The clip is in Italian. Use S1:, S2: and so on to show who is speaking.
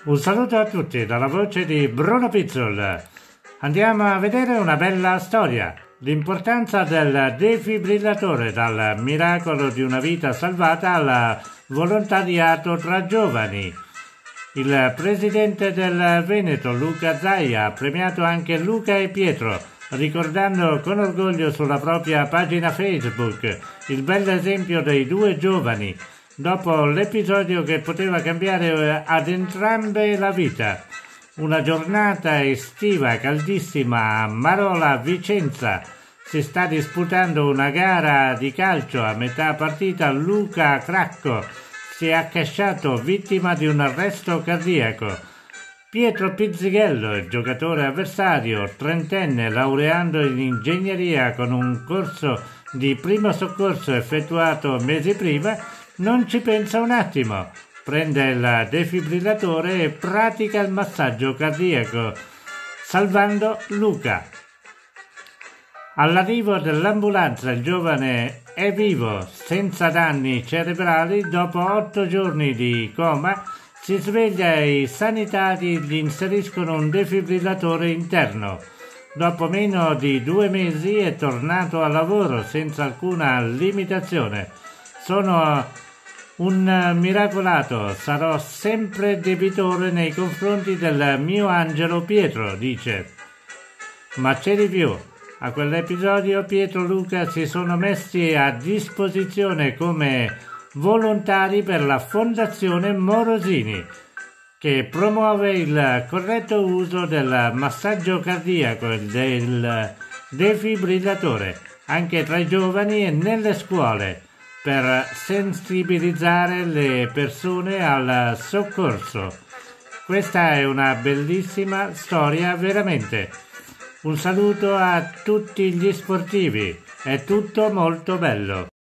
S1: Un saluto a tutti dalla voce di Bruno Pizzol. Andiamo a vedere una bella storia. L'importanza del defibrillatore, dal miracolo di una vita salvata al volontariato tra giovani. Il presidente del Veneto, Luca Zaia, ha premiato anche Luca e Pietro, ricordando con orgoglio sulla propria pagina Facebook il bel esempio dei due giovani, dopo l'episodio che poteva cambiare ad entrambe la vita. Una giornata estiva caldissima a Marola, Vicenza. Si sta disputando una gara di calcio. A metà partita Luca Cracco si è accasciato vittima di un arresto cardiaco. Pietro Pizzighello, il giocatore avversario, trentenne, laureando in ingegneria con un corso di primo soccorso effettuato mesi prima, non ci pensa un attimo. Prende il defibrillatore e pratica il massaggio cardiaco, salvando Luca. All'arrivo dell'ambulanza il giovane è vivo, senza danni cerebrali. Dopo 8 giorni di coma si sveglia e i sanitari gli inseriscono un defibrillatore interno. Dopo meno di 2 mesi è tornato al lavoro senza alcuna limitazione. Sono un miracolato, sarò sempre debitore nei confronti del mio angelo Pietro, dice. Ma c'è di più. A quell'episodio Pietro e Luca si sono messi a disposizione come volontari per la Fondazione Morosini, che promuove il corretto uso del massaggio cardiaco e del defibrillatore anche tra i giovani e nelle scuole, per sensibilizzare le persone al soccorso. Questa è una bellissima storia, veramente. Un saluto a tutti gli sportivi, è tutto molto bello.